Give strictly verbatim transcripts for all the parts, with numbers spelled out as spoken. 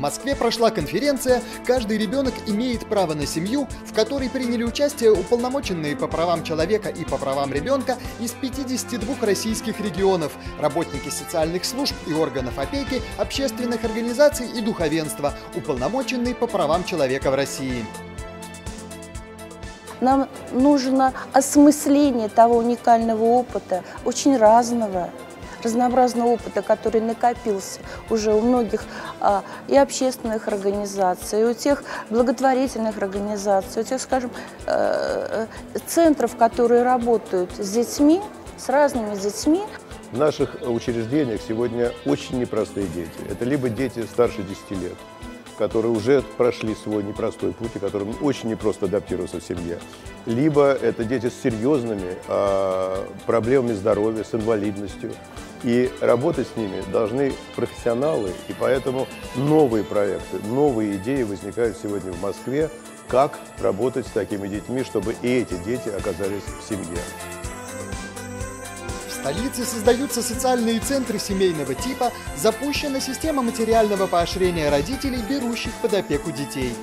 Москве прошла конференция «Каждый ребенок имеет право на семью», в которой приняли участие уполномоченные по правам человека и по правам ребенка из пятидесяти двух российских регионов, работники социальных служб и органов опеки, общественных организаций и духовенства, уполномоченные по правам человека в России. Нам нужно осмысление того уникального опыта, очень разного, разнообразного опыта, который накопился уже у многих а, и общественных организаций, и у тех благотворительных организаций, у тех, скажем, э, центров, которые работают с детьми, с разными детьми. В наших учреждениях сегодня очень непростые дети. Это либо дети старше десяти лет, которые уже прошли свой непростой путь, и которым очень непросто адаптироваться в семье. Либо это дети с серьезными э, проблемами здоровья, с инвалидностью. И работать с ними должны профессионалы, и поэтому новые проекты, новые идеи возникают сегодня в Москве, как работать с такими детьми, чтобы и эти дети оказались в семье. В столице создаются социальные центры семейного типа, запущена система материального поощрения родителей, берущих под опеку детей.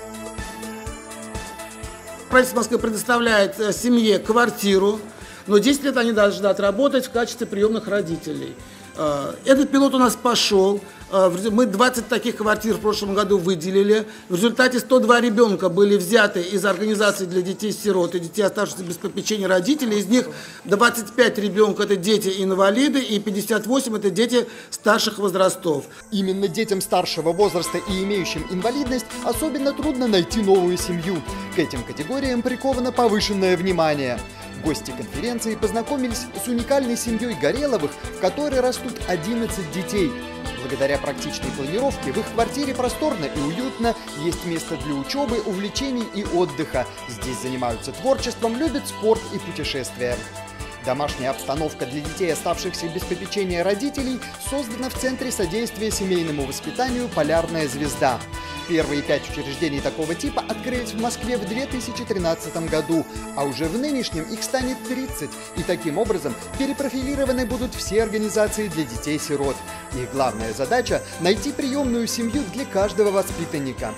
Правительство Москвы предоставляет семье квартиру, но десять лет они должны отработать в качестве приемных родителей. Этот пилот у нас пошел. Мы двадцать таких квартир в прошлом году выделили. В результате сто два ребенка были взяты из организации для детей-сирот и детей, оставшихся без попечения родителей. Из них двадцать пять ребенка – это дети-инвалиды, и пятьдесят восемь – это дети старших возрастов. Именно детям старшего возраста и имеющим инвалидность особенно трудно найти новую семью. К этим категориям приковано повышенное внимание. Гости конференции познакомились с уникальной семьей Гореловых, в которой растут одиннадцать детей. Благодаря практичной планировке в их квартире просторно и уютно, есть место для учебы, увлечений и отдыха. Здесь занимаются творчеством, любят спорт и путешествия. Домашняя обстановка для детей, оставшихся без попечения родителей, создана в Центре содействия семейному воспитанию «Полярная звезда». Первые пять учреждений такого типа открылись в Москве в две тысячи тринадцатом году, а уже в нынешнем их станет тридцать. И таким образом перепрофилированы будут все организации для детей-сирот. Их главная задача – найти приемную семью для каждого воспитанника.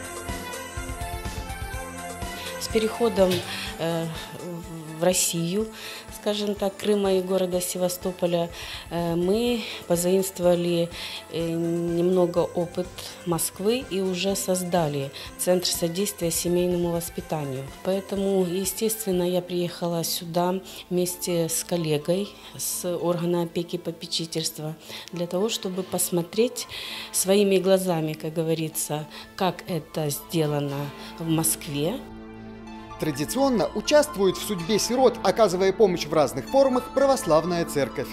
С переходом э, в Россию, скажем так, Крыма и города Севастополя, мы позаимствовали немного опыт Москвы и уже создали Центр содействия семейному воспитанию. Поэтому, естественно, я приехала сюда вместе с коллегой с органа опеки и попечительства для того, чтобы посмотреть своими глазами, как говорится, как это сделано в Москве. Традиционно участвует в судьбе сирот, оказывая помощь в разных формах, православная церковь.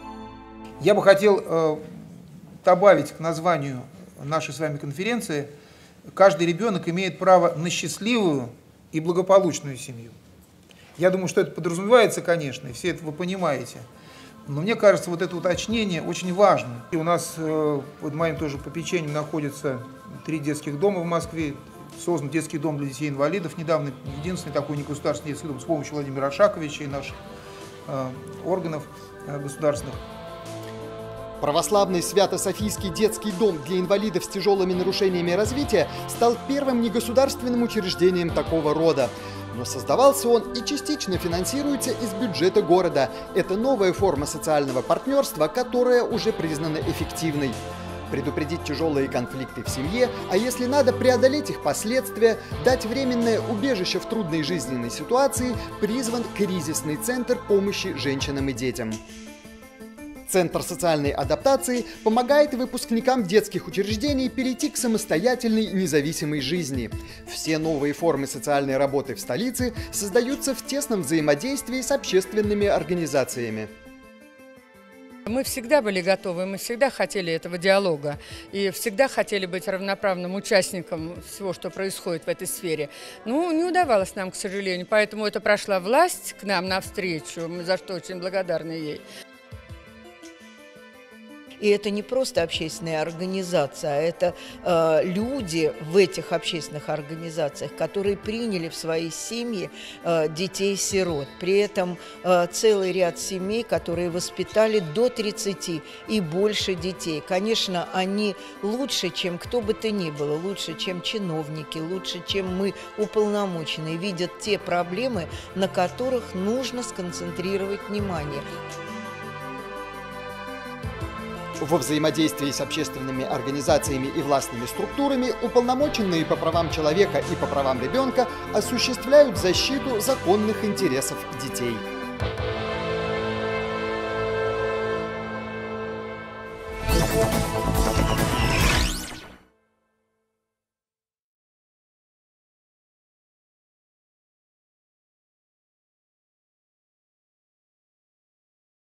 Я бы хотел э, добавить к названию нашей с вами конференции: каждый ребенок имеет право на счастливую и благополучную семью. Я думаю, что это подразумевается, конечно, и все это вы понимаете. Но мне кажется, вот это уточнение очень важно. И у нас э, под моим тоже попечением находится три детских дома в Москве. Создан детский дом для детей-инвалидов. Недавно единственный такой негосударственный детский дом с помощью Владимира Ашаковича и наших э, органов э, государственных. Православный Свято-Софийский детский дом для инвалидов с тяжелыми нарушениями развития стал первым негосударственным учреждением такого рода. Но создавался он и частично финансируется из бюджета города. Это новая форма социального партнерства, которая уже признана эффективной. Предупредить тяжелые конфликты в семье, а если надо, преодолеть их последствия, дать временное убежище в трудной жизненной ситуации, призван кризисный центр помощи женщинам и детям. Центр социальной адаптации помогает выпускникам детских учреждений перейти к самостоятельной независимой жизни. Все новые формы социальной работы в столице создаются в тесном взаимодействии с общественными организациями. Мы всегда были готовы, мы всегда хотели этого диалога и всегда хотели быть равноправным участником всего, что происходит в этой сфере. Ну, не удавалось нам, к сожалению, поэтому это прошла власть к нам навстречу, мы за что очень благодарны ей. И это не просто общественная организация, а это э, люди в этих общественных организациях, которые приняли в свои семьи э, детей-сирот. При этом э, целый ряд семей, которые воспитали до тридцати и больше детей. Конечно, они лучше, чем кто бы то ни было, лучше, чем чиновники, лучше, чем мы, уполномоченные, видят те проблемы, на которых нужно сконцентрировать внимание. Во взаимодействии с общественными организациями и властными структурами уполномоченные по правам человека и по правам ребенка осуществляют защиту законных интересов детей. Thank you.